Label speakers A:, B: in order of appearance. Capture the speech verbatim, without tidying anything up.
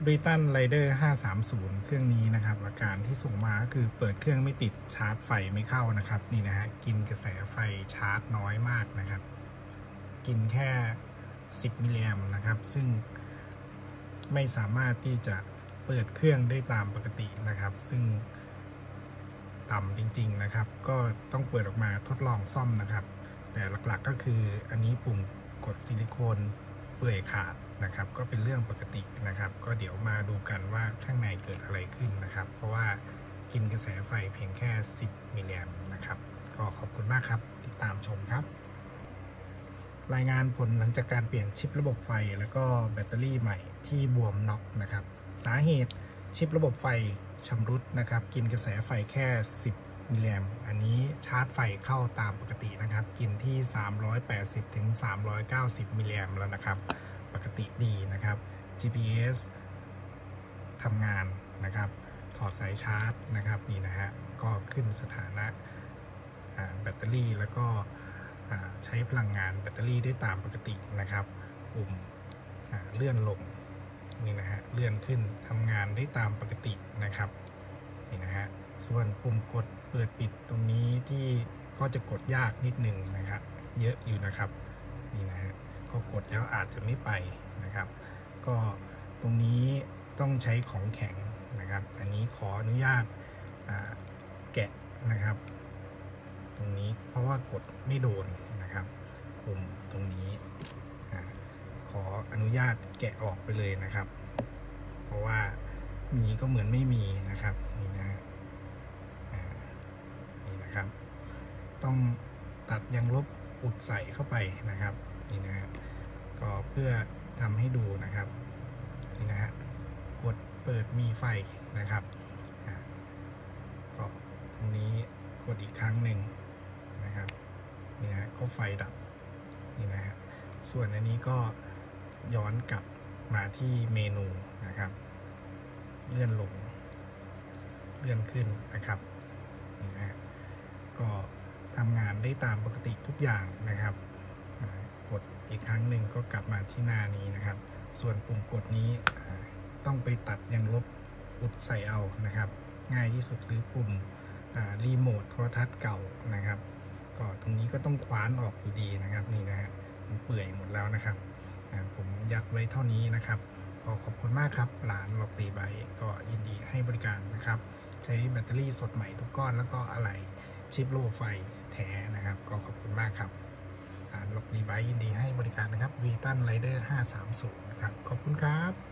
A: ริตันไรเดอร์ห้าสามศูนย์เครื่องนี้นะครับอาการที่ส่งมาก็คือเปิดเครื่องไม่ติดชาร์จไฟไม่เข้านะครับนี่นะฮะกินกระแสไฟชาร์จน้อยมากนะครับกินแค่สิบมิลลิแอมป์นะครับซึ่งไม่สามารถที่จะเปิดเครื่องได้ตามปกตินะครับซึ่งต่ำจริงๆนะครับก็ต้องเปิดออกมาทดลองซ่อมนะครับแต่หลักๆก็คืออันนี้ปุ่มกดซิลิโคนเปื่อยขาดนะครับก็เป็นเรื่องปกตินะครับก็เดี๋ยวมาดูกันว่าข้างในเกิดอะไรขึ้นนะครับเพราะว่ากินกระแสไฟเพียงแค่สิบมิลลิแอมป์นะครับก็ขอบคุณมากครับติดตามชมครับรายงานผลหลังจากการเปลี่ยนชิประบบไฟแล้วก็แบตเตอรี่ใหม่ที่บวมน็อกนะครับสาเหตุชิประบบไฟชำรุดนะครับกินกระแสไฟแค่สิบมิลลิแอมป์อันนี้ชาร์จไฟเข้าตามปกตินะครับกินที่สามร้อยแปดสิบถึงสามร้อยเก้าสิบมิลลิแอมป์แล้วนะครับปกติดีนะครับ จี พี เอส ทำงานนะครับถอดสายชาร์จนะครับนี่นะฮะก็ขึ้นสถานะแบตเตอรี่แล้วก็ใช้พลังงานแบตเตอรี่ได้ตามปกตินะครับปุ่มเลื่อนลงนี่นะฮะเลื่อนขึ้นทำงานได้ตามปกตินะครับนี่นะฮะส่วนปุ่มกดเปิดปิดตรงนี้ที่ก็จะกดยากนิดหนึ่งนะครับเยอะอยู่นะครับนี่นะฮะก็กดแล้วอาจจะไม่ไปนะครับก็ตรงนี้ต้องใช้ของแข็งนะครับอันนี้ขออนุญาตแกะนะครับตรงนี้เพราะว่ากดไม่โดนนะครับปุ่มตรงนี้ขออนุญาตแกะออกไปเลยนะครับเพราะว่ามีก็เหมือนไม่มีนะครับนี่นะนี่นะครับต้องตัดยางลบอุดใส่เข้าไปนะครับนี่นะฮะก็เพื่อทำให้ดูนะครับนี่นะฮะกดเปิดมีไฟนะครับก็ตรงนี้กดอีกครั้งหนึ่งนะครับนี่นะก็ไฟดับนี่นะฮะส่วนอันนี้ก็ย้อนกลับมาที่เมนูนะครับเลื่อนลงเลื่อนขึ้นนะครับนี่นะฮะก็ทำงานได้ตามปกติทุกอย่างนะครับกดอีกครั้งหนึ่งก็กลับมาที่หน้านี้นะครับส่วนปุ่มกดนี้ต้องไปตัดยางลบอุดใส่เอานะครับง่ายที่สุดหรือปุ่มรีโมทโทรทัศน์เก่านะครับก็ตรงนี้ก็ต้องคว้านออกอยู่ดีนะครับนี่นะฮะมันเปื่อยหมดแล้วนะครับผมยัดไว้เท่านี้นะครับก็ขอบคุณมากครับร้านล็อกตีไบก็ยินดีให้บริการนะครับใช้แบตเตอรี่สดใหม่ทุกก้อนแล้วก็อะไหล่ชิประบบไฟแท้นะครับก็ขอบคุณมากครับร้านล็อกตีไบยินดีให้บริการนะครับ ริตันไรเดอร์ห้าสามศูนย์ครับขอบคุณครับ